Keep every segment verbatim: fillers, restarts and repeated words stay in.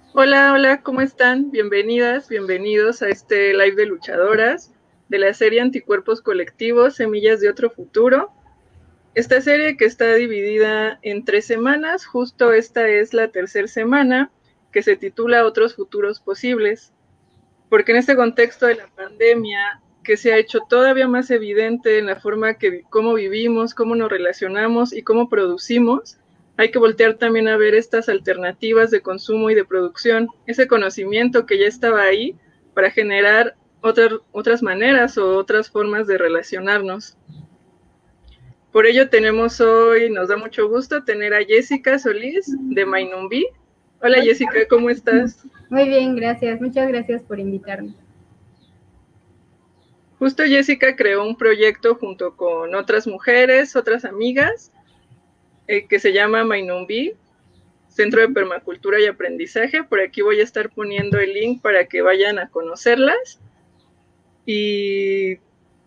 Hola, hola, ¿cómo están? Bienvenidas, bienvenidos a este live de luchadoras de la serie Anticuerpos Colectivos, Semillas de Otro Futuro. Esta serie que está dividida en tres semanas, justo esta es la tercera semana, que se titula Otros Futuros Posibles, porque en este contexto de la pandemia, que se ha hecho todavía más evidente en la forma que cómo vivimos, cómo nos relacionamos y cómo producimos, hay que voltear también a ver estas alternativas de consumo y de producción, ese conocimiento que ya estaba ahí para generar otras, otras maneras o otras formas de relacionarnos. Por ello tenemos hoy, nos da mucho gusto tener a Jessica Solís de Mainumbi. Hola Hola. Jessica, ¿cómo estás? Muy bien, gracias. Muchas gracias por invitarme. Justo Jessica creó un proyecto junto con otras mujeres, otras amigas, eh, que se llama Mainumbi, Centro de Permacultura y Aprendizaje. Por aquí voy a estar poniendo el link para que vayan a conocerlas y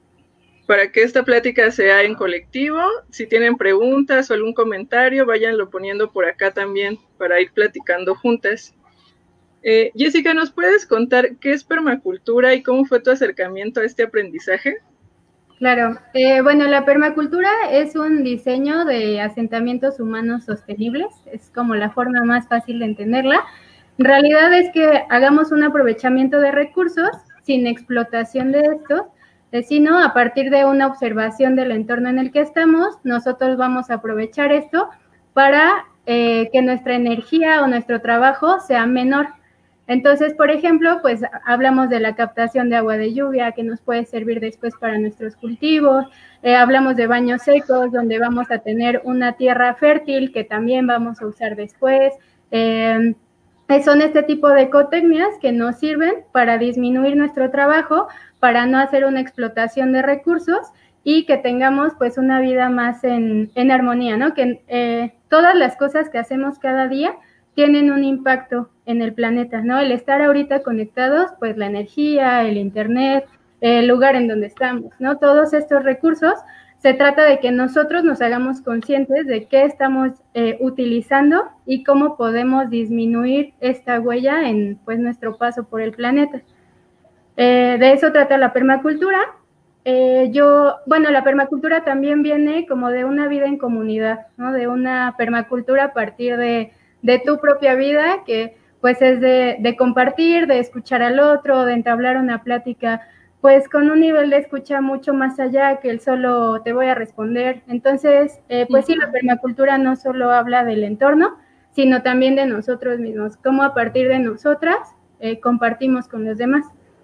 para que esta plática sea en colectivo. Si tienen preguntas o algún comentario, váyanlo poniendo por acá también para ir platicando juntas. Eh, Jessica, ¿nos puedes contar qué es permacultura y cómo fue tu acercamiento a este aprendizaje? Claro, eh, bueno, la permacultura es un diseño de asentamientos humanos sostenibles, es como la forma más fácil de entenderla. En realidad es que hagamos un aprovechamiento de recursos sin explotación de estos, eh, sino a partir de una observación del entorno en el que estamos, nosotros vamos a aprovechar esto para eh, que nuestra energía o nuestro trabajo sea menor. Entonces, por ejemplo, pues hablamos de la captación de agua de lluvia que nos puede servir después para nuestros cultivos, eh, hablamos de baños secos donde vamos a tener una tierra fértil que también vamos a usar después. Eh, son este tipo de ecotecnias que nos sirven para disminuir nuestro trabajo, para no hacer una explotación de recursos y que tengamos pues una vida más en, en armonía, ¿no? Que eh, todas las cosas que hacemos cada día tienen un impacto en el planeta, ¿no? El estar ahorita conectados, pues la energía, el internet, el lugar en donde estamos, ¿no? Todos estos recursos, se trata de que nosotros nos hagamos conscientes de qué estamos eh, utilizando y cómo podemos disminuir esta huella en pues nuestro paso por el planeta. Eh, de eso trata la permacultura. Eh, yo, bueno, la permacultura también viene como de una vida en comunidad, ¿no? De una permacultura a partir de, de tu propia vida, que pues es de, de compartir, de escuchar al otro, de entablar una plática, pues con un nivel de escucha mucho más allá que el solo te voy a responder. Entonces, eh, pues sí, la permacultura no solo habla del entorno, sino también de nosotros mismos, cómo a partir de nosotras eh, compartimos con los demás.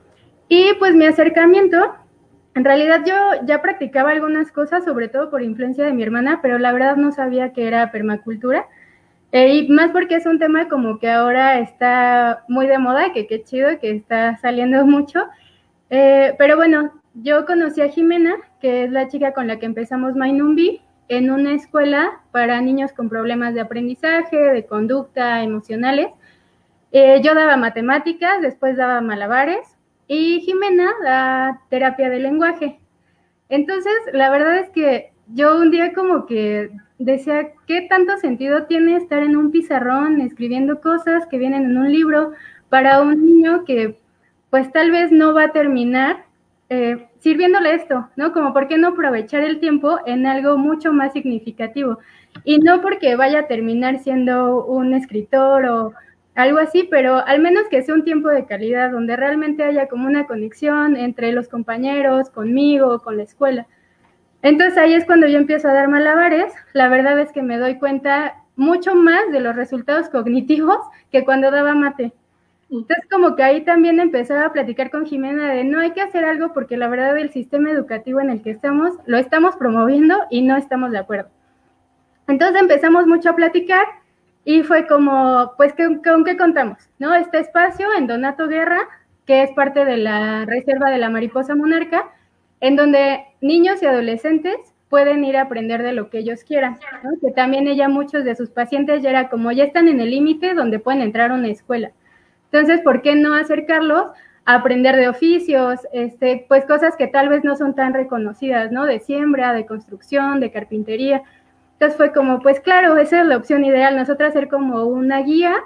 Y pues mi acercamiento, en realidad yo ya practicaba algunas cosas, sobre todo por influencia de mi hermana, pero la verdad no sabía que era permacultura. Eh, y más porque es un tema como que ahora está muy de moda, que qué chido, que está saliendo mucho. Eh, pero bueno, yo conocí a Jimena, que es la chica con la que empezamos Mainumbi, en una escuela para niños con problemas de aprendizaje, de conducta, emocionales. Eh, yo daba matemáticas, después daba malabares y Jimena da terapia de lenguaje. Entonces, la verdad es que yo un día como que decía, ¿qué tanto sentido tiene estar en un pizarrón escribiendo cosas que vienen en un libro para un niño que pues tal vez no va a terminar eh, sirviéndole esto, ¿no? Como por qué no aprovechar el tiempo en algo mucho más significativo. Y no porque vaya a terminar siendo un escritor o algo así, pero al menos que sea un tiempo de calidad, donde realmente haya como una conexión entre los compañeros, conmigo, con la escuela. Entonces ahí es cuando yo empiezo a dar malabares. La verdad es que me doy cuenta mucho más de los resultados cognitivos que cuando daba mate. Entonces como que ahí también empezaba a platicar con Jimena de no hay que hacer algo porque la verdad el sistema educativo en el que estamos lo estamos promoviendo y no estamos de acuerdo. Entonces empezamos mucho a platicar y fue como, pues, ¿con, con qué contamos? ¿No? Este espacio en Donato Guerra, que es parte de la Reserva de la Mariposa Monarca, en donde niños y adolescentes pueden ir a aprender de lo que ellos quieran, ¿no? Que también ella, muchos de sus pacientes ya era como, ya están en el límite donde pueden entrar a una escuela. Entonces, ¿por qué no acercarlos a aprender de oficios, este, pues cosas que tal vez no son tan reconocidas, ¿no? De siembra, de construcción, de carpintería. Entonces fue como, pues claro, esa es la opción ideal, nosotras ser como una guía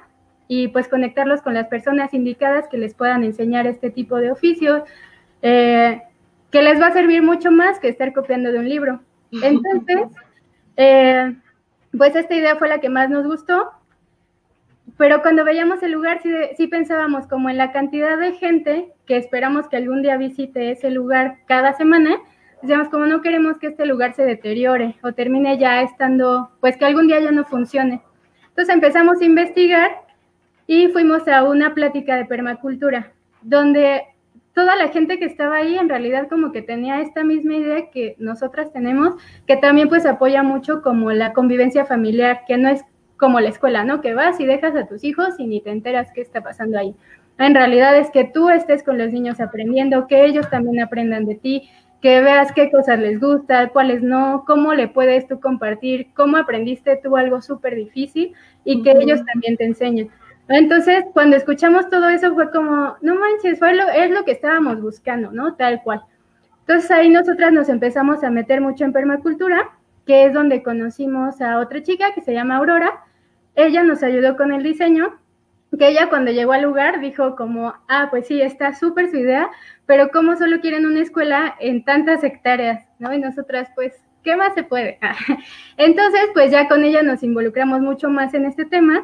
y pues conectarlos con las personas indicadas que les puedan enseñar este tipo de oficios, eh, que les va a servir mucho más que estar copiando de un libro. Entonces, eh, pues esta idea fue la que más nos gustó, pero cuando veíamos el lugar sí, sí pensábamos como en la cantidad de gente que esperamos que algún día visite ese lugar cada semana. Decíamos, como no queremos que este lugar se deteriore o termine ya estando, pues que algún día ya no funcione. Entonces empezamos a investigar y fuimos a una plática de permacultura, donde toda la gente que estaba ahí en realidad como que tenía esta misma idea que nosotras tenemos, que también pues apoya mucho como la convivencia familiar, que no es como la escuela, ¿no? Que vas y dejas a tus hijos y ni te enteras qué está pasando ahí. En realidad es que tú estés con los niños aprendiendo, que ellos también aprendan de ti, que veas qué cosas les gusta, cuáles no, cómo le puedes tú compartir, cómo aprendiste tú algo súper difícil y que uh-huh. ellos también te enseñen. Entonces, cuando escuchamos todo eso fue como, no manches, fue lo, es lo que estábamos buscando, ¿no? Tal cual. Entonces ahí nosotras nos empezamos a meter mucho en permacultura, que es donde conocimos a otra chica que se llama Aurora. Ella nos ayudó con el diseño, que ella cuando llegó al lugar dijo como, ah, pues sí, está súper su idea, pero ¿cómo solo quieren una escuela en tantas hectáreas? ¿No? Y nosotras, pues, ¿qué más se puede? Entonces, pues ya con ella nos involucramos mucho más en este tema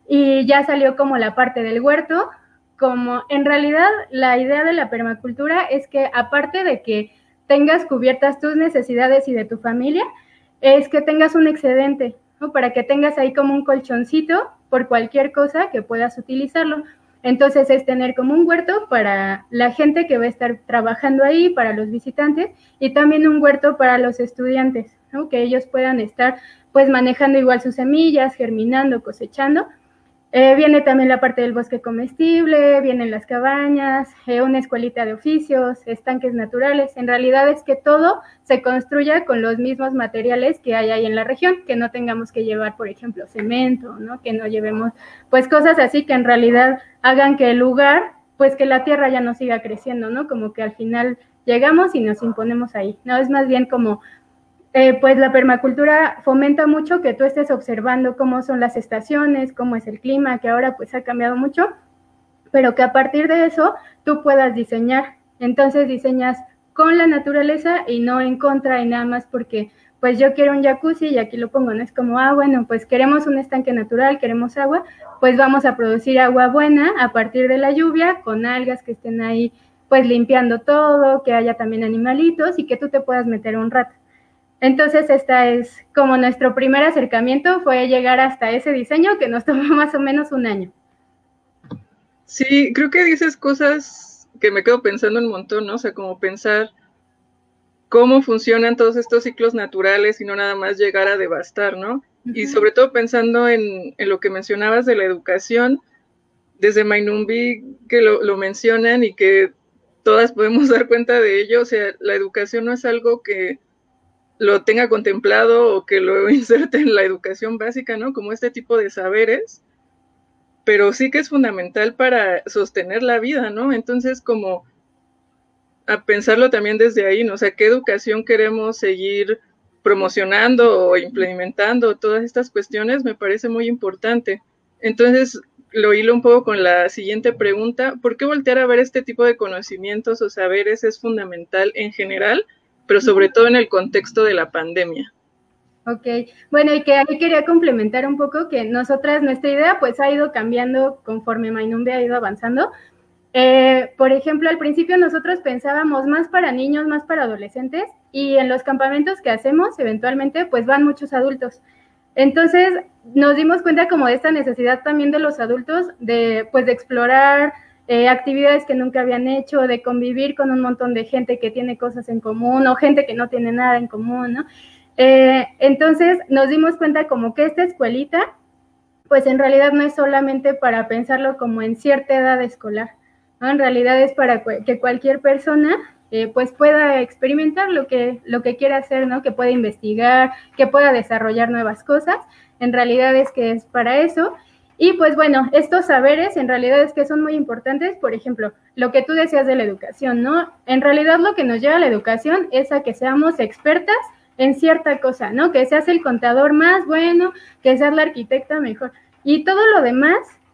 y ya salió como la parte del huerto, como en realidad la idea de la permacultura es que aparte de que tengas cubiertas tus necesidades y de tu familia, es que tengas un excedente, ¿no? Para que tengas ahí como un colchoncito por cualquier cosa que puedas utilizarlo. Entonces es tener como un huerto para la gente que va a estar trabajando ahí, para los visitantes, y también un huerto para los estudiantes, ¿no? Que ellos puedan estar pues manejando igual sus semillas, germinando, cosechando. Eh, viene también la parte del bosque comestible, vienen las cabañas, eh, una escuelita de oficios, estanques naturales. En realidad es que todo se construya con los mismos materiales que hay ahí en la región, que no tengamos que llevar, por ejemplo, cemento, ¿no? Que no llevemos, pues, cosas así que en realidad hagan que el lugar, pues, que la tierra ya no siga creciendo, ¿no? Como que al final llegamos y nos imponemos ahí, ¿no? Es más bien como... Eh, pues la permacultura fomenta mucho que tú estés observando cómo son las estaciones, cómo es el clima, que ahora pues ha cambiado mucho, pero que a partir de eso tú puedas diseñar. Entonces diseñas con la naturaleza y no en contra y nada más porque pues yo quiero un jacuzzi y aquí lo pongo, no es como, ah, bueno, pues queremos un estanque natural, queremos agua, pues vamos a producir agua buena a partir de la lluvia, con algas que estén ahí pues limpiando todo, que haya también animalitos y que tú te puedas meter un rato. Entonces, esta es como nuestro primer acercamiento, fue llegar hasta ese diseño que nos tomó más o menos un año. Sí, creo que dices cosas que me quedo pensando un montón, ¿no? O sea, como pensar cómo funcionan todos estos ciclos naturales y no nada más llegar a devastar, ¿no? Uh-huh. Y sobre todo pensando en, en lo que mencionabas de la educación, desde Mainumbi que lo, lo mencionan y que todas podemos dar cuenta de ello, o sea, la educación no es algo que lo tenga contemplado o que lo inserte en la educación básica, ¿no? Como este tipo de saberes, pero sí que es fundamental para sostener la vida, ¿no? Entonces, como a pensarlo también desde ahí, ¿no? O sea, ¿qué educación queremos seguir promocionando o implementando? Todas estas cuestiones me parece muy importante. Entonces, lo hilo un poco con la siguiente pregunta, ¿por qué voltear a ver este tipo de conocimientos o saberes es fundamental en general, pero sobre todo en el contexto de la pandemia? Ok, bueno, y que ahí quería complementar un poco que nosotras, nuestra idea pues ha ido cambiando conforme Mainumbi ha ido avanzando. Eh, por ejemplo, al principio nosotros pensábamos más para niños, más para adolescentes, y en los campamentos que hacemos, eventualmente, pues van muchos adultos. Entonces, nos dimos cuenta como de esta necesidad también de los adultos de, pues, de explorar Eh, actividades que nunca habían hecho, de convivir con un montón de gente que tiene cosas en común o gente que no tiene nada en común, ¿no? Eh, entonces nos dimos cuenta como que esta escuelita, pues en realidad no es solamente para pensarlo como en cierta edad escolar, ¿no? En realidad es para que cualquier persona eh, pues pueda experimentar lo que, lo que quiera hacer, ¿no? Que pueda investigar, que pueda desarrollar nuevas cosas. En realidad es que es para eso. Y pues bueno, estos saberes en realidad es que son muy importantes, por ejemplo, lo que tú decías de la educación, ¿no? En realidad lo que nos lleva a la educación es a que seamos expertas en cierta cosa, ¿no? Que seas el contador más bueno, que seas la arquitecta mejor. Y todo lo demás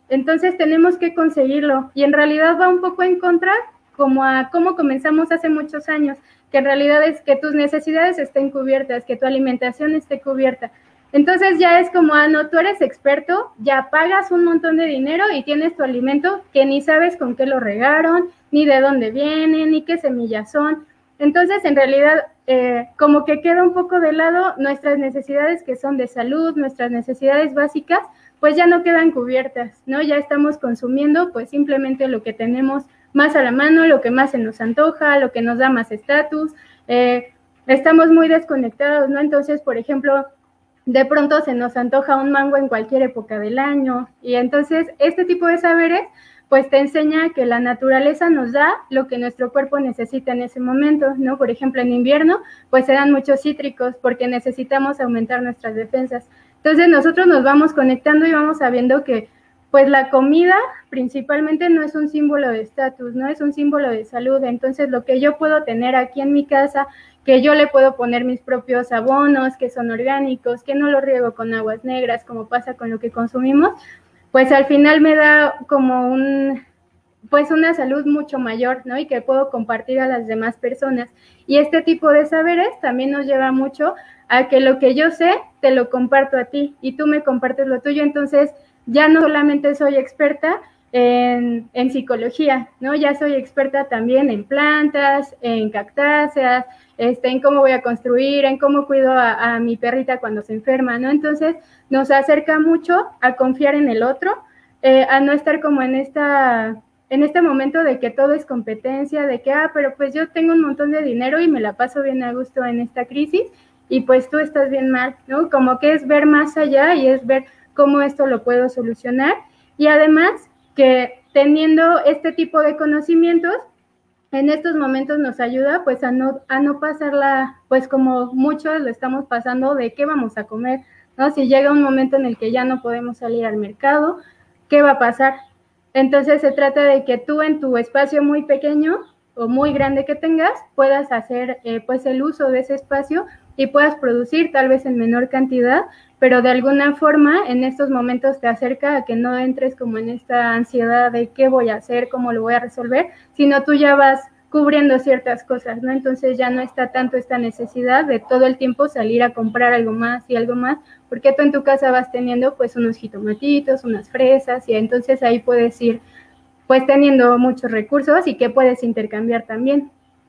Entonces tenemos que conseguirlo y en realidad va un poco en contra como a cómo comenzamos hace muchos años, que en realidad es que tus necesidades estén cubiertas, que tu alimentación esté cubierta. Entonces ya es como, ah, no, tú eres experto, ya pagas un montón de dinero y tienes tu alimento que ni sabes con qué lo regaron, ni de dónde viene, ni qué semillas son. Entonces, en realidad, eh, como que queda un poco de lado nuestras necesidades que son de salud, nuestras necesidades básicas, pues ya no quedan cubiertas, ¿no? Ya estamos consumiendo pues simplemente lo que tenemos más a la mano, lo que más se nos antoja, lo que nos da más estatus, eh, estamos muy desconectados, ¿no? Entonces, por ejemplo, de pronto se nos antoja un mango en cualquier época del año, y entonces este tipo de saberes pues te enseña que la naturaleza nos da lo que nuestro cuerpo necesita en ese momento, ¿no? Por ejemplo, en invierno, pues se dan muchos cítricos porque necesitamos aumentar nuestras defensas. Entonces nosotros nos vamos conectando y vamos sabiendo que pues la comida principalmente no es un símbolo de estatus, no es un símbolo de salud. Entonces lo que yo puedo tener aquí en mi casa, que yo le puedo poner mis propios abonos, que son orgánicos, que no lo riego con aguas negras, como pasa con lo que consumimos, pues al final me da como un, pues una salud mucho mayor, ¿no? Y que puedo compartir a las demás personas. Y este tipo de saberes también nos lleva mucho a que lo que yo sé, te lo comparto a ti y tú me compartes lo tuyo. Entonces, ya no solamente soy experta en, en psicología, ¿no? Ya soy experta también en plantas, en cactáceas, este, en cómo voy a construir, en cómo cuido a, a mi perrita cuando se enferma, ¿no? Entonces, nos acerca mucho a confiar en el otro, eh, a no estar como en esta, en este momento de que todo es competencia, de que, ah, pero pues yo tengo un montón de dinero y me la paso bien a gusto en esta crisis, y pues tú estás bien mal, ¿no? Como que es ver más allá y es ver cómo esto lo puedo solucionar, y además que teniendo este tipo de conocimientos, en estos momentos nos ayuda pues a no, a no pasarla, pues como muchos lo estamos pasando, de qué vamos a comer, ¿no? Si llega un momento en el que ya no podemos salir al mercado, ¿qué va a pasar? Entonces se trata de que tú en tu espacio muy pequeño o muy grande que tengas, puedas hacer eh, pues el uso de ese espacio y puedas producir tal vez en menor cantidad, pero de alguna forma en estos momentos te acerca a que no entres como en esta ansiedad de qué voy a hacer, cómo lo voy a resolver, sino tú ya vas cubriendo ciertas cosas, ¿no? Entonces ya no está tanto esta necesidad de todo el tiempo salir a comprar algo más y algo más, porque tú en tu casa vas teniendo pues unos jitomatitos, unas fresas, y entonces ahí puedes ir pues teniendo muchos recursos y que puedes intercambiar también.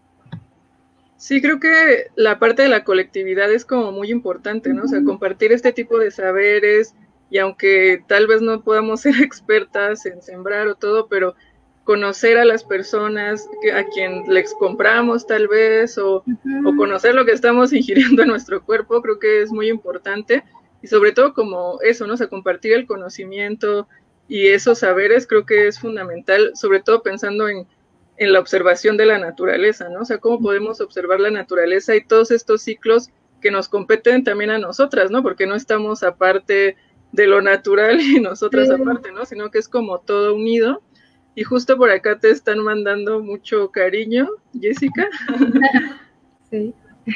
Sí, creo que la parte de la colectividad es como muy importante, ¿no? O sea, compartir este tipo de saberes, y aunque tal vez no podamos ser expertas en sembrar o todo, pero conocer a las personas que, a quien les compramos tal vez, o, uh-huh. o conocer lo que estamos ingiriendo en nuestro cuerpo, creo que es muy importante, y sobre todo como eso, ¿no? O sea, compartir el conocimiento y esos saberes creo que es fundamental, sobre todo pensando en en la observación de la naturaleza, ¿no? O sea, cómo podemos observar la naturaleza y todos estos ciclos que nos competen también a nosotras, ¿no? Porque no estamos aparte de lo natural y nosotras sí. aparte, ¿no? Sino que es como todo unido. Y justo por acá te están mandando mucho cariño, Jessica. Sí.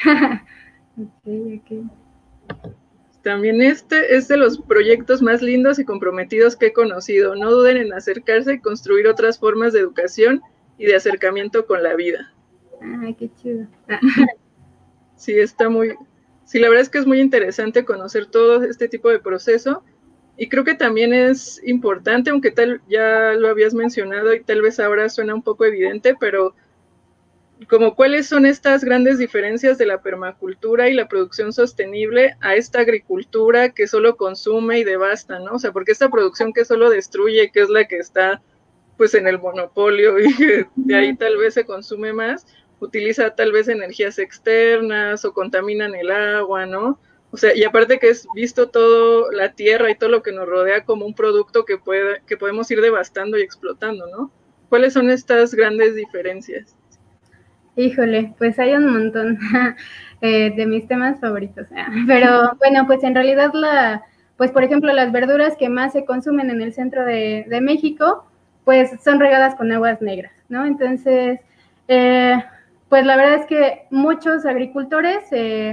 Ok, ok. También este es de los proyectos más lindos y comprometidos que he conocido. No duden en acercarse y construir otras formas de educación y de acercamiento con la vida. Ah, qué chido. Sí, está muy, sí, la verdad es que es muy interesante conocer todo este tipo de proceso, y creo que también es importante, aunque tal ya lo habías mencionado y tal vez ahora suena un poco evidente, pero como cuáles son estas grandes diferencias de la permacultura y la producción sostenible a esta agricultura que solo consume y devasta, ¿no? O sea, porque esta producción que solo destruye, que es la que está pues en el monopolio y de ahí tal vez se consume más, utiliza tal vez energías externas o contaminan el agua, ¿no? O sea, y aparte que es visto todo la tierra y todo lo que nos rodea como un producto que puede, que podemos ir devastando y explotando, ¿no? ¿Cuáles son estas grandes diferencias? Híjole, pues hay un montón eh, de mis temas favoritos, pero bueno, pues en realidad la, pues por ejemplo las verduras que más se consumen en el centro de, de México, pues son regadas con aguas negras, ¿no? Entonces, eh, pues la verdad es que muchos agricultores eh,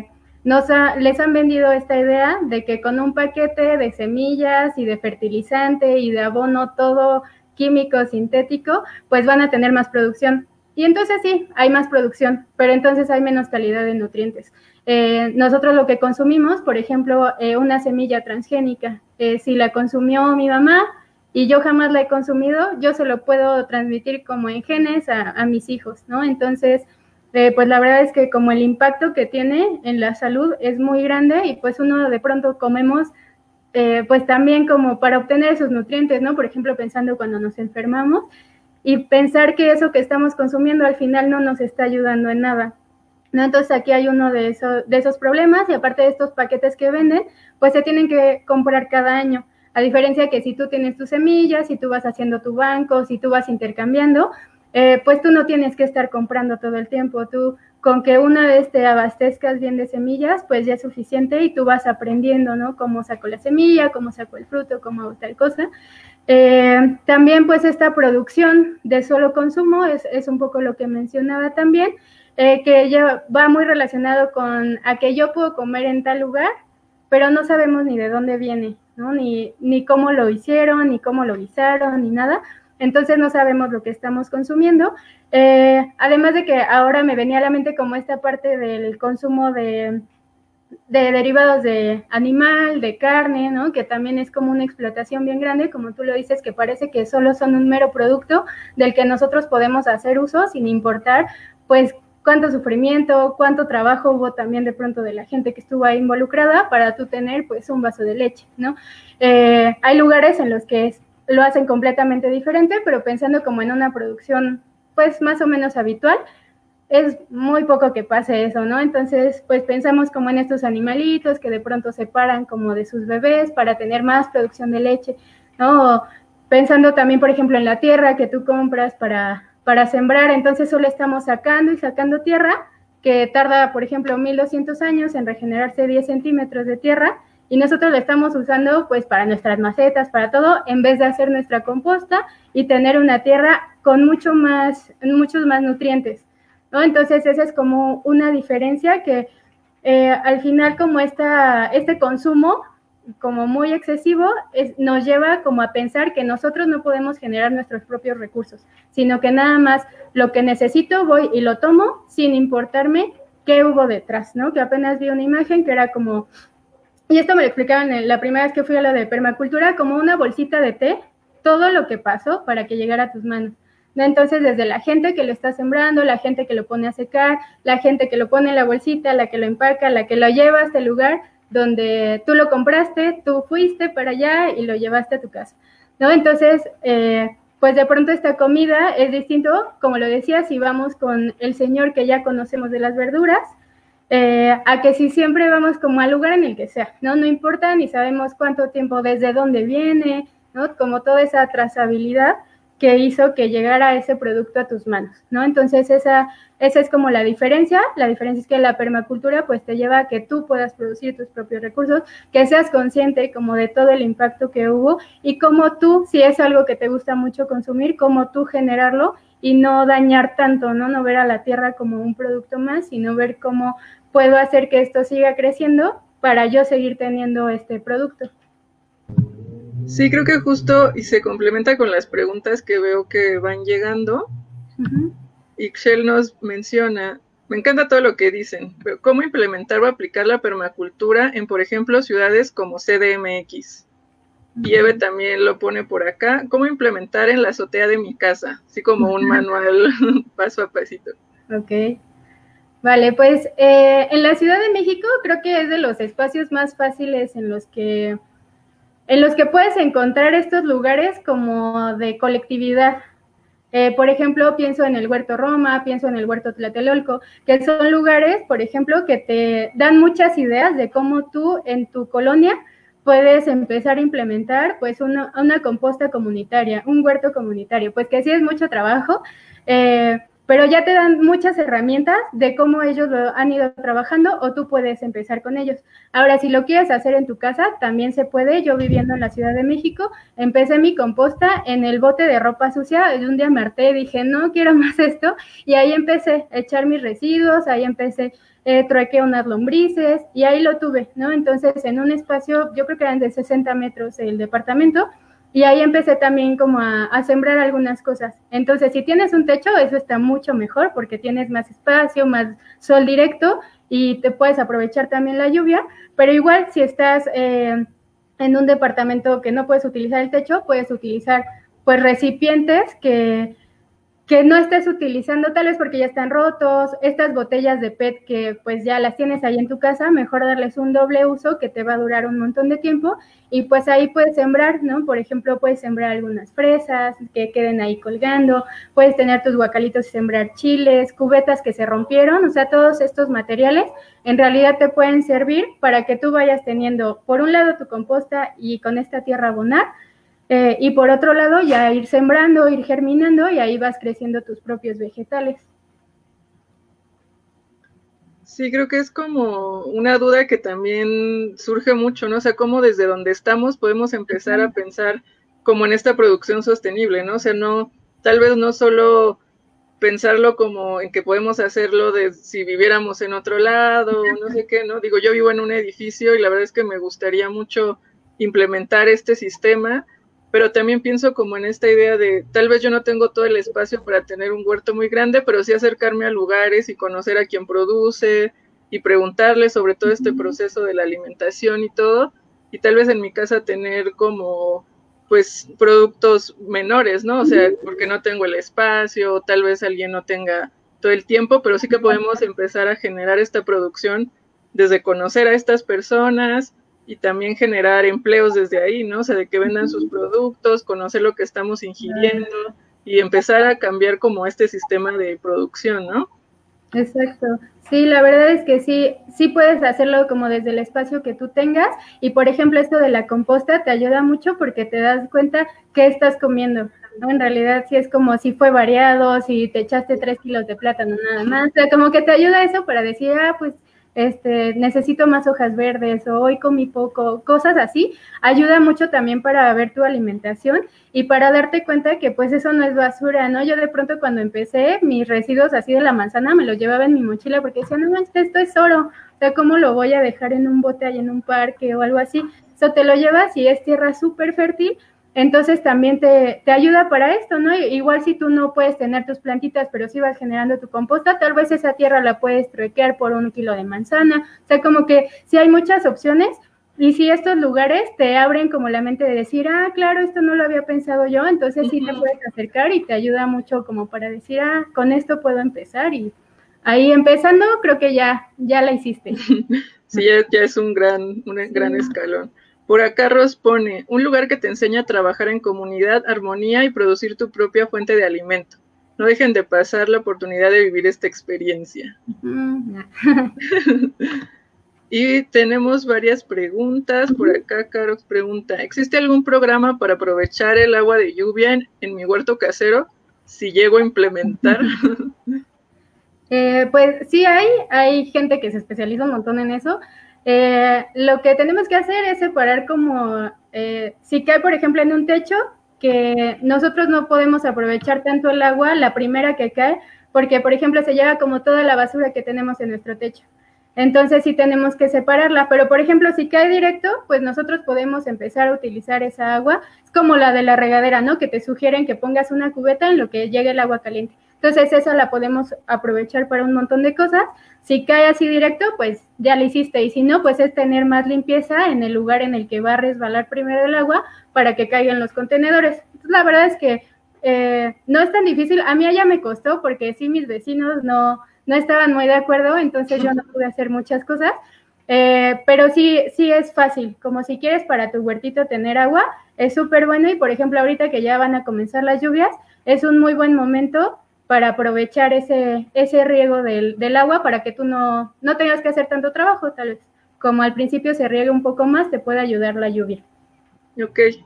nos ha, les han vendido esta idea de que con un paquete de semillas y de fertilizante y de abono todo químico, sintético, pues van a tener más producción. Y entonces sí, hay más producción, pero entonces hay menos calidad de nutrientes. Eh, nosotros lo que consumimos, por ejemplo, eh, una semilla transgénica, eh, si la consumió mi mamá y yo jamás la he consumido, yo se lo puedo transmitir como en genes a, a mis hijos, ¿no? Entonces, eh, pues la verdad es que como el impacto que tiene en la salud es muy grande y pues uno de pronto comemos eh, pues también como para obtener esos nutrientes, ¿no? Por ejemplo, pensando cuando nos enfermamos y pensar que eso que estamos consumiendo al final no nos está ayudando en nada, ¿no? Entonces aquí hay uno de, eso, de esos problemas y aparte de estos paquetes que venden, pues se tienen que comprar cada año. A diferencia que si tú tienes tus semillas, si tú vas haciendo tu banco, si tú vas intercambiando, eh, pues tú no tienes que estar comprando todo el tiempo. Tú con que una vez te abastezcas bien de semillas, pues ya es suficiente y tú vas aprendiendo, ¿no? Cómo saco la semilla, cómo saco el fruto, cómo hago tal cosa. Eh, también pues esta producción de solo consumo es, es un poco lo que mencionaba también, eh, que ya va muy relacionado con a que yo puedo comer en tal lugar, pero no sabemos ni de dónde viene, ¿no? Ni, ni cómo lo hicieron, ni cómo lo guisaron, ni nada. Entonces no sabemos lo que estamos consumiendo. Eh, además de que ahora me venía a la mente como esta parte del consumo de, de derivados de animal, de carne, ¿no? Que también es como una explotación bien grande, como tú lo dices, que parece que solo son un mero producto del que nosotros podemos hacer uso sin importar, pues, cuánto sufrimiento, cuánto trabajo hubo también de pronto de la gente que estuvo ahí involucrada para tú tener pues un vaso de leche, ¿no? Eh, hay lugares en los que es, lo hacen completamente diferente, pero pensando como en una producción pues más o menos habitual, es muy poco que pase eso, ¿no? Entonces, pues pensamos como en estos animalitos que de pronto se paran como de sus bebés para tener más producción de leche, ¿no? Pensando también, por ejemplo, en la tierra que tú compras para... para sembrar, entonces solo estamos sacando y sacando tierra, que tarda, por ejemplo, mil doscientos años en regenerarse diez centímetros de tierra, y nosotros la estamos usando pues para nuestras macetas, para todo, en vez de hacer nuestra composta y tener una tierra con mucho más, muchos más nutrientes, ¿no? Entonces esa es como una diferencia que eh, al final como esta, este consumo como muy excesivo, es, nos lleva como a pensar que nosotros no podemos generar nuestros propios recursos, sino que nada más lo que necesito voy y lo tomo sin importarme qué hubo detrás, ¿no? Que apenas vi una imagen que era como, y esto me lo explicaban en la primera vez que fui a la de permacultura, como una bolsita de té, todo lo que pasó para que llegara a tus manos, ¿no? Entonces, desde la gente que lo está sembrando, la gente que lo pone a secar, la gente que lo pone en la bolsita, la que lo empaca, la que lo lleva hasta el lugar donde tú lo compraste, tú fuiste para allá y lo llevaste a tu casa, ¿no? Entonces, eh, pues de pronto esta comida es distinto, como lo decía, si vamos con el señor que ya conocemos de las verduras, eh, a que si siempre vamos como al lugar en el que sea, ¿no? No importa, ni sabemos cuánto tiempo, desde dónde viene, ¿no? Como toda esa trazabilidad que hizo que llegara ese producto a tus manos, ¿no? Entonces esa, esa es como la diferencia. La diferencia es que la permacultura pues te lleva a que tú puedas producir tus propios recursos, que seas consciente como de todo el impacto que hubo y cómo tú, si es algo que te gusta mucho consumir, cómo tú generarlo y no dañar tanto, ¿no? No ver a la tierra como un producto más, sino ver cómo puedo hacer que esto siga creciendo para yo seguir teniendo este producto. Sí, creo que justo, y se complementa con las preguntas que veo que van llegando. Uh-huh. Ixchel nos menciona, me encanta todo lo que dicen, pero ¿cómo implementar o aplicar la permacultura en, por ejemplo, ciudades como C D M X? Uh-huh. Y Eve también lo pone por acá, ¿cómo implementar en la azotea de mi casa? Así como un manual paso a pasito. Ok. Vale, pues eh, en la Ciudad de México creo que es de los espacios más fáciles en los que en los que puedes encontrar estos lugares como de colectividad. Eh, por ejemplo, pienso en el Huerto Roma, pienso en el Huerto Tlatelolco, que son lugares, por ejemplo, que te dan muchas ideas de cómo tú en tu colonia puedes empezar a implementar pues una, una composta comunitaria, un huerto comunitario, pues que sí es mucho trabajo, eh, pero ya te dan muchas herramientas de cómo ellos lo han ido trabajando o tú puedes empezar con ellos. Ahora, si lo quieres hacer en tu casa, también se puede. Yo viviendo en la Ciudad de México, empecé mi composta en el bote de ropa sucia. Un día me harté y dije, no quiero más esto, y ahí empecé a echar mis residuos, ahí empecé, eh, truequé unas lombrices y ahí lo tuve, ¿no? Entonces, en un espacio, yo creo que eran de sesenta metros el departamento, y ahí empecé también como a, a sembrar algunas cosas. Entonces, si tienes un techo, eso está mucho mejor porque tienes más espacio, más sol directo y te puedes aprovechar también la lluvia, pero igual si estás eh, en un departamento que no puedes utilizar el techo, puedes utilizar pues recipientes que que no estés utilizando, tal vez porque ya están rotos, estas botellas de P E T que pues ya las tienes ahí en tu casa, mejor darles un doble uso que te va a durar un montón de tiempo, y pues ahí puedes sembrar, ¿no? Por ejemplo, puedes sembrar algunas fresas que queden ahí colgando, puedes tener tus guacalitos y sembrar chiles, cubetas que se rompieron, o sea, todos estos materiales en realidad te pueden servir para que tú vayas teniendo, por un lado, tu composta y con esta tierra abonar, Eh, y por otro lado, ya ir sembrando, ir germinando, y ahí vas creciendo tus propios vegetales. Sí, creo que es como una duda que también surge mucho, ¿no? O sea, cómo desde donde estamos podemos empezar a pensar como en esta producción sostenible, ¿no? O sea, no, tal vez no solo pensarlo como en que podemos hacerlo de si viviéramos en otro lado, no sé qué, ¿no? Digo, yo vivo en un edificio y la verdad es que me gustaría mucho implementar este sistema, pero también pienso como en esta idea de, tal vez yo no tengo todo el espacio para tener un huerto muy grande, pero sí acercarme a lugares y conocer a quien produce y preguntarle sobre todo este proceso de la alimentación y todo, y tal vez en mi casa tener como, pues, productos menores, ¿no? O sea, porque no tengo el espacio, tal vez alguien no tenga todo el tiempo, pero sí que podemos empezar a generar esta producción desde conocer a estas personas, y también generar empleos desde ahí, ¿no? O sea, de que vendan sus productos, conocer lo que estamos ingiriendo y empezar a cambiar como este sistema de producción, ¿no? Exacto. Sí, la verdad es que sí, sí puedes hacerlo como desde el espacio que tú tengas, y por ejemplo esto de la composta te ayuda mucho porque te das cuenta qué estás comiendo, ¿no? En realidad sí es como si fue variado, si te echaste tres kilos de plátano nada más, o sea, como que te ayuda eso para decir, ah, pues este, necesito más hojas verdes, o hoy comí poco, cosas así, ayuda mucho también para ver tu alimentación y para darte cuenta que pues eso no es basura, ¿no? Yo de pronto cuando empecé, mis residuos así de la manzana me los llevaba en mi mochila porque decía, no manches, esto es oro, o sea, ¿cómo lo voy a dejar en un bote ahí en un parque o algo así? Eso te lo llevas y es tierra súper fértil. Entonces también te, te ayuda para esto, ¿no? Igual si tú no puedes tener tus plantitas, pero sí vas generando tu composta, tal vez esa tierra la puedes truequear por un kilo de manzana. O sea, como que sí hay muchas opciones, y si estos lugares te abren como la mente de decir, ah, claro, esto no lo había pensado yo, entonces sí te puedes acercar y te ayuda mucho como para decir, ah, con esto puedo empezar, y ahí empezando creo que ya, ya la hiciste. Sí, ya, ya es un gran, un sí. gran escalón. Por acá Ros pone, un lugar que te enseña a trabajar en comunidad, armonía y producir tu propia fuente de alimento. No dejen de pasar la oportunidad de vivir esta experiencia. Mm. Y tenemos varias preguntas. Por acá Carox pregunta, ¿existe algún programa para aprovechar el agua de lluvia en, en mi huerto casero? Si llego a implementar. Eh, pues sí hay, hay gente que se especializa un montón en eso. Eh, lo que tenemos que hacer es separar como, eh, si cae por ejemplo en un techo, que nosotros no podemos aprovechar tanto el agua, la primera que cae, porque por ejemplo se lleva como toda la basura que tenemos en nuestro techo. Entonces sí tenemos que separarla, pero por ejemplo si cae directo, pues nosotros podemos empezar a utilizar esa agua. Es como la de la regadera, ¿no? Que te sugieren que pongas una cubeta en lo que llegue el agua caliente. Entonces esa la podemos aprovechar para un montón de cosas. Si cae así directo, pues ya la hiciste, y si no, pues es tener más limpieza en el lugar en el que va a resbalar primero el agua para que caigan los contenedores. Entonces la verdad es que eh, no es tan difícil. A mí allá me costó porque sí, mis vecinos no, no estaban muy de acuerdo, entonces yo no pude hacer muchas cosas, eh, pero sí, sí es fácil. Como si quieres para tu huertito tener agua, es súper bueno, y por ejemplo ahorita que ya van a comenzar las lluvias, es un muy buen momento para aprovechar ese, ese riego del, del agua para que tú no, no tengas que hacer tanto trabajo, tal vez. Como al principio se riegue un poco más, te puede ayudar la lluvia. Ok.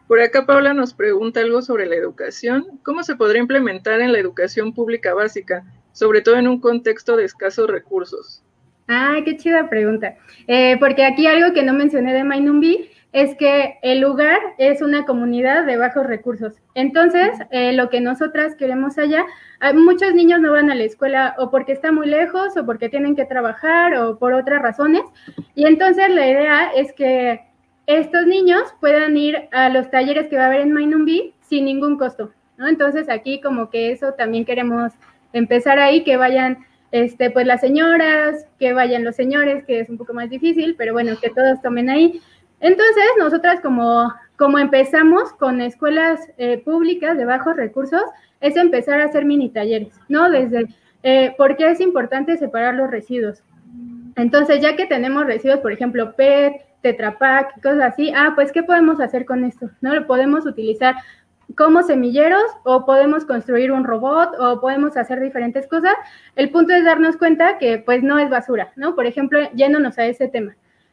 Por acá Paula nos pregunta algo sobre la educación. ¿Cómo se podría implementar en la educación pública básica, sobre todo en un contexto de escasos recursos? Ah, qué chida pregunta. Eh, porque aquí algo que no mencioné de Mainumbi es que el lugar es una comunidad de bajos recursos. Entonces, eh, lo que nosotras queremos allá, muchos niños no van a la escuela o porque está muy lejos o porque tienen que trabajar o por otras razones. Y entonces la idea es que estos niños puedan ir a los talleres que va a haber en Mainumbi sin ningún costo, ¿no? Entonces aquí como que eso también queremos empezar ahí, que vayan este, pues las señoras, que vayan los señores, que es un poco más difícil, pero bueno, que todos tomen ahí. Entonces, nosotras como, como empezamos con escuelas eh, públicas de bajos recursos, es empezar a hacer mini talleres, ¿no? Desde, eh, ¿por qué es importante separar los residuos? Entonces, ya que tenemos residuos, por ejemplo, P E T, Tetra Pak, cosas así, ah, pues, ¿qué podemos hacer con esto? ¿No? Lo podemos utilizar como semilleros o podemos construir un robot o podemos hacer diferentes cosas. El punto es darnos cuenta que, pues, no es basura, ¿no? Por ejemplo, yéndonos a ese tema.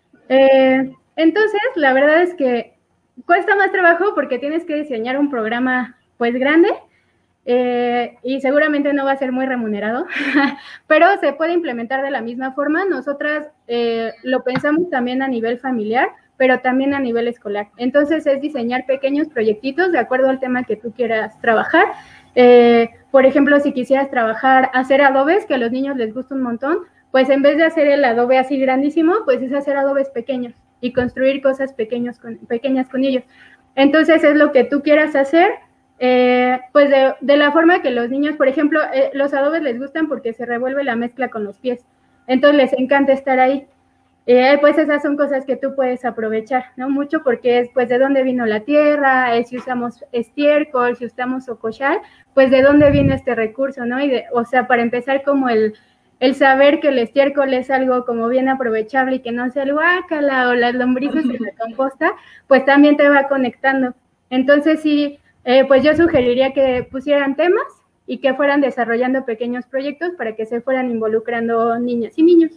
Eh, entonces, la verdad es que cuesta más trabajo porque tienes que diseñar un programa, pues, grande, eh, y seguramente no va a ser muy remunerado, pero se puede implementar de la misma forma. Nosotras eh, lo pensamos también a nivel familiar, pero también a nivel escolar. Entonces, es diseñar pequeños proyectitos de acuerdo al tema que tú quieras trabajar. Eh, por ejemplo, si quisieras trabajar, hacer adobes, que a los niños les gusta un montón, pues en vez de hacer el adobe así grandísimo, pues es hacer adobes pequeños y construir cosas pequeños con, pequeñas con ellos. Entonces, es lo que tú quieras hacer, eh, pues de, de la forma que los niños, por ejemplo, eh, los adobes les gustan porque se revuelve la mezcla con los pies. Entonces, les encanta estar ahí. Eh, pues esas son cosas que tú puedes aprovechar, ¿no? Mucho porque es, pues, de dónde vino la tierra, eh, si usamos estiércol, si usamos ocochal, pues de dónde viene este recurso, ¿no? Y de, o sea, para empezar como el, el saber que el estiércol es algo como bien aprovechable y que no sea el guácala o las lombrices en la composta, pues también te va conectando. Entonces sí, eh, pues yo sugeriría que pusieran temas y que fueran desarrollando pequeños proyectos para que se fueran involucrando niñas y niños.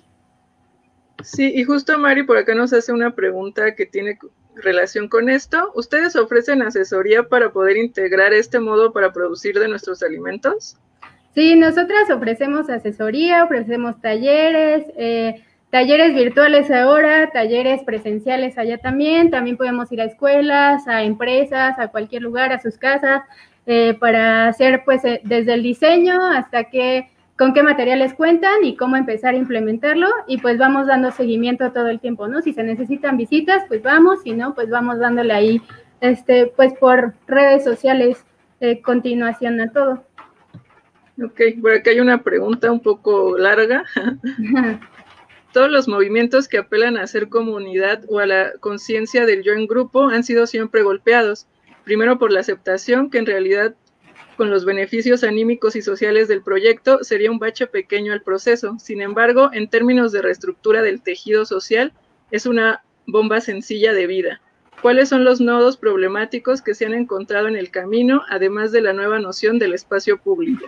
Sí, y justo Mari por acá nos hace una pregunta que tiene relación con esto. ¿Ustedes ofrecen asesoría para poder integrar este modo para producir de nuestros alimentos? Sí, nosotras ofrecemos asesoría, ofrecemos talleres, eh, talleres virtuales ahora, talleres presenciales allá también. También podemos ir a escuelas, a empresas, a cualquier lugar, a sus casas, eh, para hacer pues eh, desde el diseño hasta que con qué materiales cuentan y cómo empezar a implementarlo, y pues vamos dando seguimiento todo el tiempo, ¿no? Si se necesitan visitas, pues vamos, si no, pues vamos dándole ahí, este, pues por redes sociales, eh, continuación a todo. Ok, por acá hay una pregunta un poco larga. Todos los movimientos que apelan a ser comunidad o a la conciencia del yo en grupo han sido siempre golpeados, primero por la aceptación que en realidad con los beneficios anímicos y sociales del proyecto, sería un bache pequeño al proceso. Sin embargo, en términos de reestructura del tejido social, es una bomba sencilla de vida. ¿Cuáles son los nodos problemáticos que se han encontrado en el camino, además de la nueva noción del espacio público?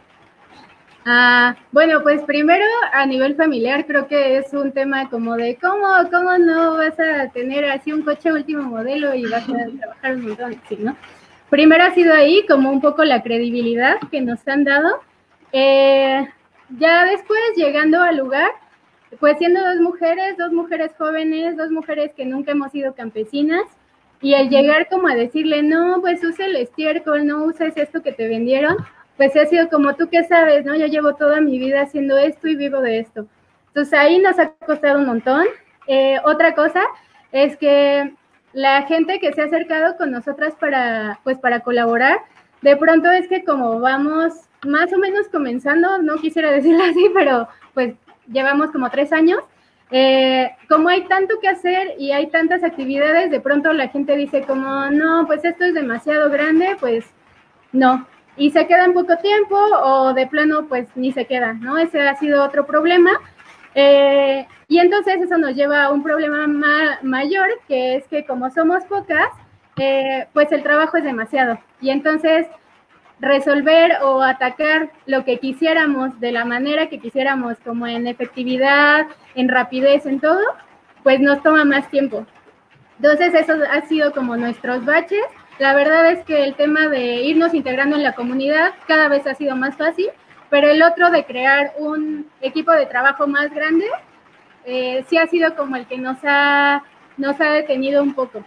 Ah, bueno, pues primero a nivel familiar creo que es un tema como de cómo, cómo no vas a tener así un coche último modelo y vas a trabajar un montón, ¿sí, no? Primero ha sido ahí como un poco la credibilidad que nos han dado. Eh, ya después, llegando al lugar, pues siendo dos mujeres, dos mujeres jóvenes, dos mujeres que nunca hemos sido campesinas, y el llegar como a decirle, no, pues usa el estiércol, no uses esto que te vendieron, pues ha sido como, ¿tú qué sabes, no? Yo llevo toda mi vida haciendo esto y vivo de esto. Entonces ahí nos ha costado un montón. Eh, otra cosa es que la gente que se ha acercado con nosotras para, pues, para colaborar, de pronto es que como vamos más o menos comenzando, no quisiera decirlo así, pero pues llevamos como tres años, eh, como hay tanto que hacer y hay tantas actividades, de pronto la gente dice como, no, pues esto es demasiado grande, pues no, y se queda en poco tiempo o de plano pues ni se queda, ¿no? Ese ha sido otro problema. Eh, y entonces eso nos lleva a un problema ma mayor, que es que como somos pocas, eh, pues el trabajo es demasiado. Y entonces resolver o atacar lo que quisiéramos de la manera que quisiéramos, como en efectividad, en rapidez, en todo, pues nos toma más tiempo. Entonces eso ha sido como nuestros baches. La verdad es que el tema de irnos integrando en la comunidad cada vez ha sido más fácil, pero el otro de crear un equipo de trabajo más grande, eh, sí ha sido como el que nos ha, nos ha detenido un poco.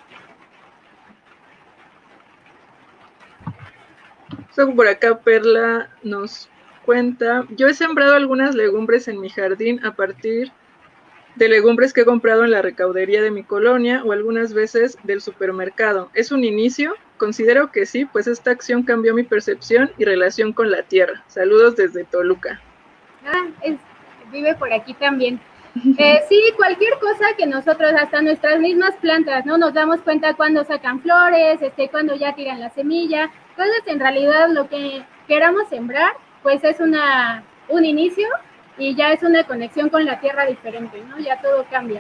Por acá Perla nos cuenta, yo he sembrado algunas legumbres en mi jardín a partir de legumbres que he comprado en la recaudería de mi colonia o algunas veces del supermercado. ¿Es un inicio? Considero que sí, pues esta acción cambió mi percepción y relación con la tierra. Saludos desde Toluca. Ah, es, vive por aquí también. Eh, sí, cualquier cosa que nosotros, hasta nuestras mismas plantas, ¿no? Nos damos cuenta cuando sacan flores, este, cuando ya tiran la semilla. Entonces, en realidad, lo que queramos sembrar, pues es una, un inicio y ya es una conexión con la tierra diferente, ¿no? Ya todo cambia.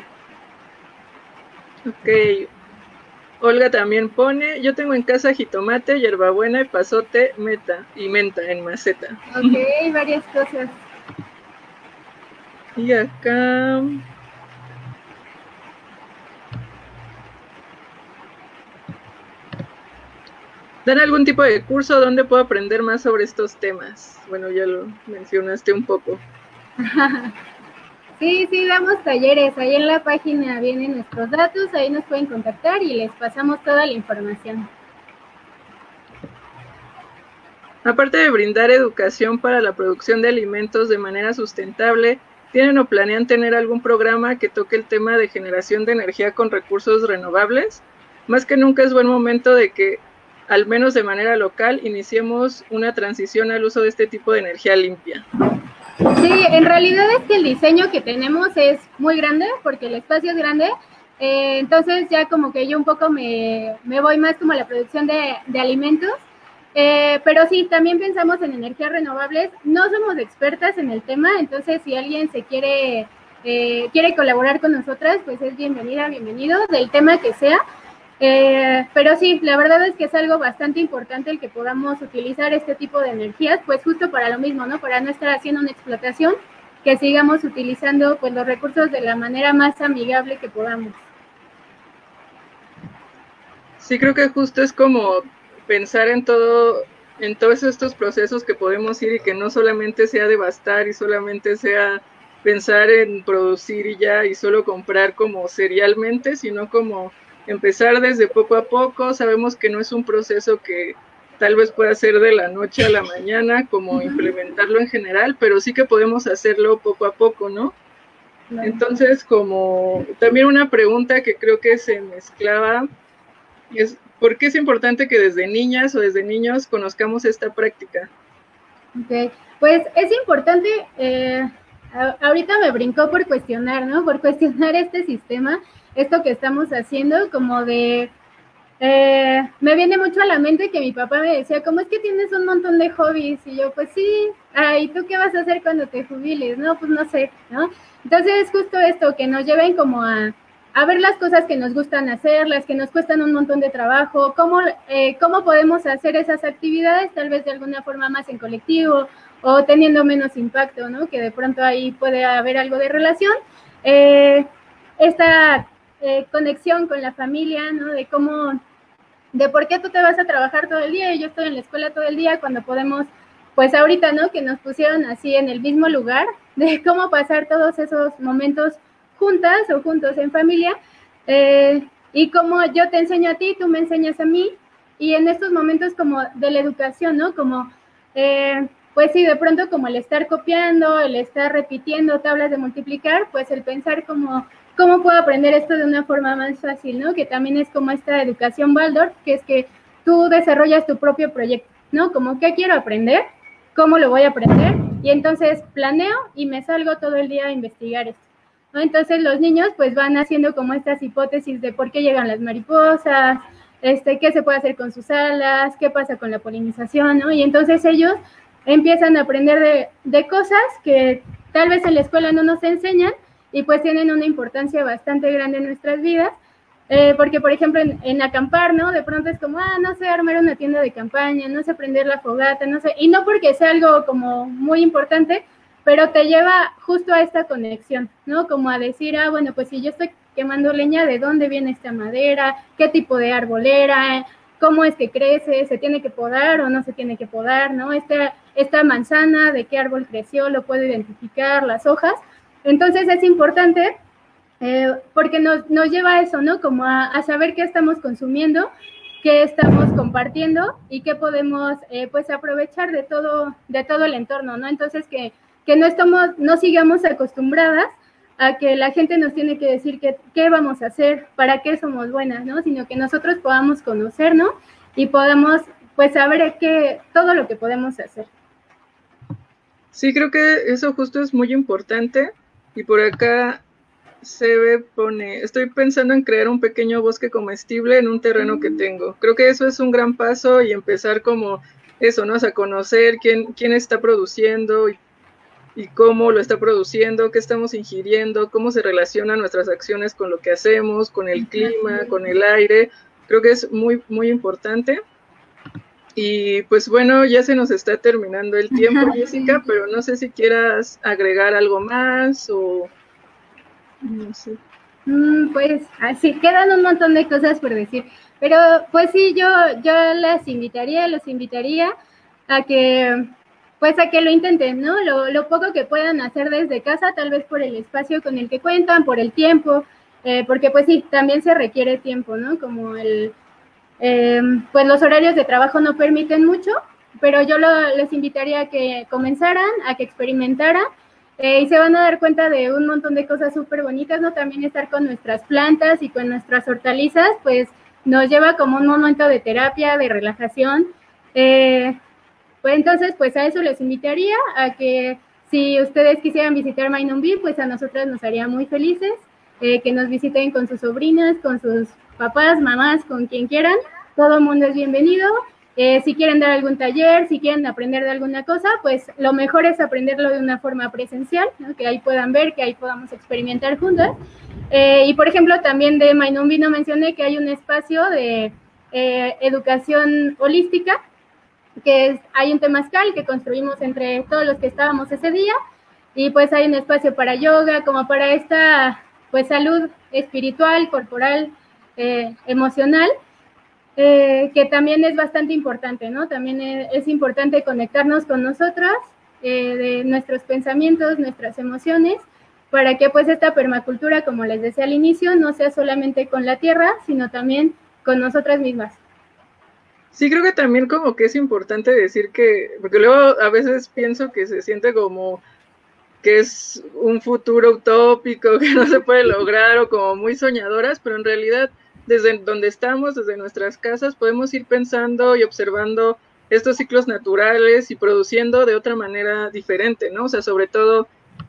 Ok. Olga también pone, yo tengo en casa jitomate, hierbabuena, epazote, meta y menta en maceta. Ok, varias cosas. Y acá... ¿Dan algún tipo de curso donde puedo aprender más sobre estos temas? Bueno, ya lo mencionaste un poco. Sí, sí, damos talleres. Ahí en la página vienen nuestros datos, ahí nos pueden contactar y les pasamos toda la información. Aparte de brindar educación para la producción de alimentos de manera sustentable, ¿tienen o planean tener algún programa que toque el tema de generación de energía con recursos renovables? Más que nunca es buen momento de que, al menos de manera local, iniciemos una transición al uso de este tipo de energía limpia. Sí, en realidad es que el diseño que tenemos es muy grande, porque el espacio es grande, eh, entonces ya como que yo un poco me, me voy más como a la producción de, de alimentos, eh, pero sí, también pensamos en energías renovables. No somos expertas en el tema, entonces si alguien se quiere, eh, quiere colaborar con nosotras, pues es bienvenida, bienvenido, del tema que sea. Eh, pero sí, la verdad es que es algo bastante importante el que podamos utilizar este tipo de energías, pues justo para lo mismo, ¿no? Para no estar haciendo una explotación, que sigamos utilizando pues los recursos de la manera más amigable que podamos. Sí, creo que justo es como pensar en todo, en todos estos procesos que podemos ir y que no solamente sea devastar y solamente sea pensar en producir y ya y solo comprar como serialmente, sino como empezar desde poco a poco. Sabemos que no es un proceso que tal vez pueda ser de la noche a la mañana, como implementarlo en general, pero sí que podemos hacerlo poco a poco, ¿no? Entonces, como también una pregunta que creo que se mezclaba es, ¿por qué es importante que desde niñas o desde niños conozcamos esta práctica? Ok, pues es importante, eh, ahorita me brincó por cuestionar, ¿no? Por cuestionar este sistema, esto que estamos haciendo, como de, eh, me viene mucho a la mente que mi papá me decía, ¿cómo es que tienes un montón de hobbies? Y yo, pues sí, ah, ¿y tú qué vas a hacer cuando te jubiles? No, pues no sé, ¿no? Entonces, justo esto, que nos lleven como a, a ver las cosas que nos gustan hacer, las que nos cuestan un montón de trabajo, cómo, eh, cómo podemos hacer esas actividades, tal vez de alguna forma más en colectivo o teniendo menos impacto, ¿no? Que de pronto ahí puede haber algo de relación. Eh, esta eh, conexión con la familia, ¿no? De cómo, de por qué tú te vas a trabajar todo el día y yo estoy en la escuela todo el día cuando podemos, pues ahorita, ¿no? Que nos pusieron así en el mismo lugar, de cómo pasar todos esos momentos juntas o juntos en familia, eh, y como yo te enseño a ti, tú me enseñas a mí, y en estos momentos como de la educación, ¿no? Como, eh, pues sí, de pronto como el estar copiando, el estar repitiendo tablas de multiplicar, pues el pensar como, ¿cómo puedo aprender esto de una forma más fácil, ¿no? Que también es como esta educación Waldorf, que es que tú desarrollas tu propio proyecto, ¿no? Como, ¿qué quiero aprender? ¿Cómo lo voy a aprender? Y entonces planeo y me salgo todo el día a investigar esto, ¿no? Entonces los niños pues van haciendo como estas hipótesis de por qué llegan las mariposas, este, qué se puede hacer con sus alas, qué pasa con la polinización, ¿no? Y entonces ellos empiezan a aprender de, de cosas que tal vez en la escuela no nos enseñan y pues tienen una importancia bastante grande en nuestras vidas, eh, porque por ejemplo en, en acampar, ¿no? De pronto es como, ah, no sé armar una tienda de campaña, no sé prender la fogata, no sé, y no porque sea algo como muy importante, pero te lleva justo a esta conexión, ¿no? Como a decir, ah, bueno, pues si yo estoy quemando leña, ¿de dónde viene esta madera? ¿Qué tipo de árbol era? cómo es que crece, se tiene que podar o no se tiene que podar, ¿no? Esta, esta manzana, de qué árbol creció, lo puedo identificar, las hojas. Entonces es importante eh, porque nos, nos lleva a eso, ¿no? Como a, a saber qué estamos consumiendo, qué estamos compartiendo y qué podemos eh, pues aprovechar de todo, de todo el entorno, ¿no? Entonces que, que no, estamos, no sigamos acostumbradas a que la gente nos tiene que decir qué, qué vamos a hacer, para qué somos buenas, ¿no? Sino que nosotros podamos conocernos y podamos pues saber qué, todo lo que podemos hacer. Sí, creo que eso justo es muy importante. Y por acá se ve, pone, estoy pensando en crear un pequeño bosque comestible en un terreno que tengo. Creo que eso es un gran paso y empezar como eso, ¿no? O sea, conocer quién, quién está produciendo y, y cómo lo está produciendo, qué estamos ingiriendo, cómo se relacionan nuestras acciones con lo que hacemos, con el clima, con el aire. Creo que es muy, muy importante. Y pues bueno, ya se nos está terminando el tiempo, Jessica, pero no sé si quieras agregar algo más o no sé. Mm, pues así quedan un montón de cosas por decir, pero pues sí, yo, yo las invitaría, los invitaría a que pues a que lo intenten, ¿no? Lo, lo poco que puedan hacer desde casa, tal vez por el espacio con el que cuentan, por el tiempo, eh, porque pues sí, también se requiere tiempo, ¿no? Como el... Eh, pues los horarios de trabajo no permiten mucho, pero yo lo, les invitaría a que comenzaran, a que experimentaran eh, y se van a dar cuenta de un montón de cosas súper bonitas, ¿no? También estar con nuestras plantas y con nuestras hortalizas, pues nos lleva como un momento de terapia, de relajación. Eh, pues entonces, pues a eso les invitaría, a que si ustedes quisieran visitar Mainumbi, pues a nosotras nos haría muy felices, eh, que nos visiten con sus sobrinas, con sus papás, mamás, con quien quieran, todo el mundo es bienvenido. Eh, si quieren dar algún taller, si quieren aprender de alguna cosa, pues lo mejor es aprenderlo de una forma presencial, ¿no? Que ahí puedan ver, que ahí podamos experimentar juntas. Eh, y por ejemplo, también de Mainumbi no mencioné que hay un espacio de eh, educación holística, que es, hay un temazcal que construimos entre todos los que estábamos ese día, y pues hay un espacio para yoga, como para esta pues salud espiritual, corporal, Eh, emocional, eh, que también es bastante importante, ¿no? También es, es importante conectarnos con nosotras, eh, de nuestros pensamientos, nuestras emociones, para que pues esta permacultura, como les decía al inicio, no sea solamente con la tierra, sino también con nosotras mismas. Sí, creo que también como que es importante decir que, porque luego a veces pienso que se siente como que es un futuro utópico, que no se puede lograr o como muy soñadoras, pero en realidad desde donde estamos, desde nuestras casas, podemos ir pensando y observando estos ciclos naturales y produciendo de otra manera diferente, ¿no? O sea, sobre todo,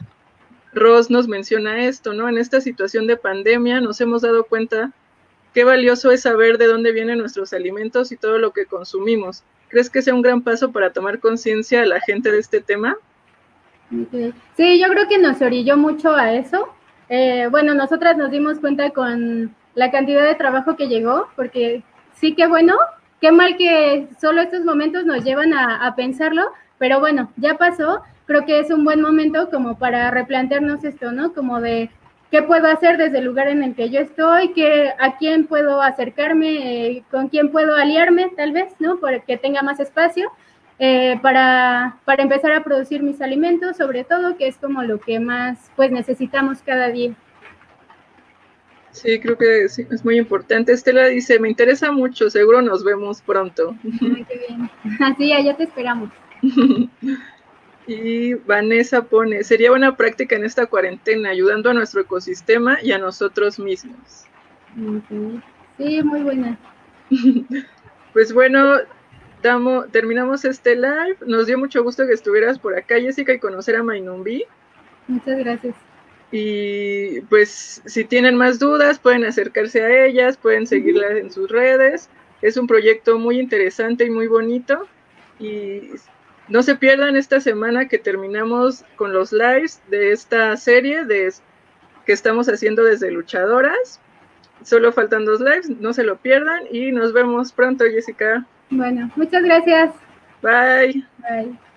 Ros nos menciona esto, ¿no? En esta situación de pandemia nos hemos dado cuenta qué valioso es saber de dónde vienen nuestros alimentos y todo lo que consumimos. ¿Crees que sea un gran paso para tomar conciencia a la gente de este tema? Okay. Sí, yo creo que nos orilló mucho a eso. Eh, bueno, nosotras nos dimos cuenta con la cantidad de trabajo que llegó, porque sí que bueno, qué mal que solo estos momentos nos llevan a, a pensarlo, pero bueno, ya pasó. Creo que es un buen momento como para replantearnos esto, ¿no? Como de qué puedo hacer desde el lugar en el que yo estoy, qué, a quién puedo acercarme, eh, con quién puedo aliarme, tal vez, ¿no? Para que tenga más espacio. Eh, para, para empezar a producir mis alimentos, sobre todo, que es como lo que más pues necesitamos cada día. Sí, creo que sí, es muy importante. Estela dice, me interesa mucho, seguro nos vemos pronto. Ay, qué bien. Así, allá te esperamos. Y Vanessa pone, sería buena práctica en esta cuarentena, ayudando a nuestro ecosistema y a nosotros mismos. Okay. Sí, muy buena. Pues bueno, damos, terminamos este live. Nos dio mucho gusto que estuvieras por acá, Jessica, y conocer a Mainumbi. Muchas gracias. Y pues si tienen más dudas, pueden acercarse a ellas, pueden seguirlas en sus redes. Es un proyecto muy interesante y muy bonito. Y no se pierdan esta semana que terminamos con los lives de esta serie de, que estamos haciendo desde Luchadoras. Solo faltan dos lives, no se lo pierdan y nos vemos pronto, Jessica. Bueno, muchas gracias. Bye. Bye.